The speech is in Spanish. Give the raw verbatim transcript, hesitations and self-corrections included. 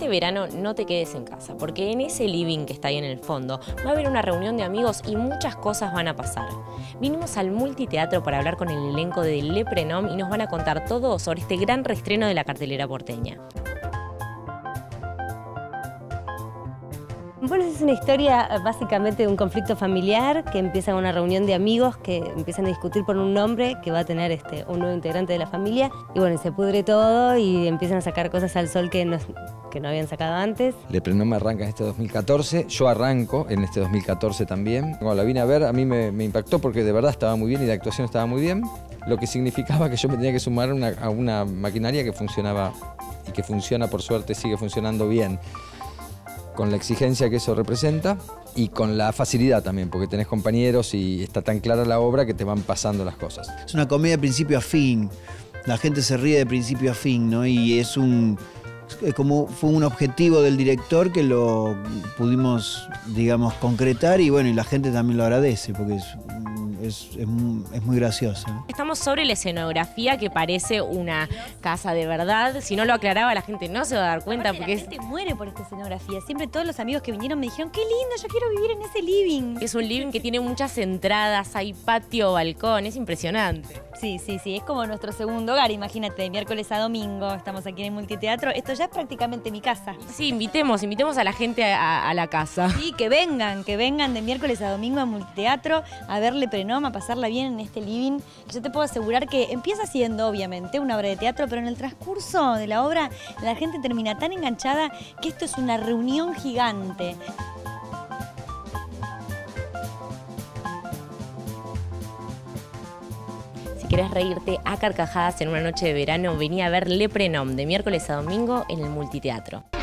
este verano no te quedes en casa, porque en ese living que está ahí en el fondo va a haber una reunión de amigos y muchas cosas van a pasar. Vinimos al Multiteatro para hablar con el elenco de Le Prénom y nos van a contar todo sobre este gran reestreno de la cartelera porteña. Bueno, es una historia básicamente de un conflicto familiar que empieza con una reunión de amigos que empiezan a discutir por un nombre que va a tener este, un nuevo integrante de la familia. Y bueno, se pudre todo y empiezan a sacar cosas al sol que no, que no habían sacado antes. Le Prénom arranca en este dos mil catorce, yo arranco en este dos mil catorce también. Cuando la vine a ver a mí me, me impactó porque de verdad estaba muy bien y la actuación estaba muy bien, lo que significaba que yo me tenía que sumar una, a una maquinaria que funcionaba y que funciona, por suerte sigue funcionando bien, con la exigencia que eso representa y con la facilidad también, porque tenés compañeros y está tan clara la obra que te van pasando las cosas. Es una comedia de principio a fin, la gente se ríe de principio a fin, ¿no? Y es un, es como fue un objetivo del director que lo pudimos, digamos, concretar y bueno, y la gente también lo agradece porque es, es, es, es muy gracioso, ¿no? Estamos sobre la escenografía que parece una casa de verdad. Si no lo aclaraba la gente no se va a dar cuenta. Aparte, porque la gente muere por esta escenografía. Siempre todos los amigos que vinieron me dijeron, qué lindo, yo quiero vivir en ese living. es un living que tiene muchas entradas, hay patio, balcón, es impresionante. Sí, sí, sí, es como nuestro segundo hogar, imagínate, de miércoles a domingo, estamos aquí en el Multiteatro, esto ya es prácticamente mi casa. Sí, invitemos, invitemos a la gente a, a la casa. Sí, que vengan, que vengan de miércoles a domingo al Multiteatro a ver Le Prénom, a pasarla bien en este living. Yo te puedo asegurar que empieza siendo, obviamente, una obra de teatro, pero en el transcurso de la obra la gente termina tan enganchada que esto es una reunión gigante. Si querés reírte a carcajadas en una noche de verano, vení a ver Le Prénom de miércoles a domingo en el Multiteatro.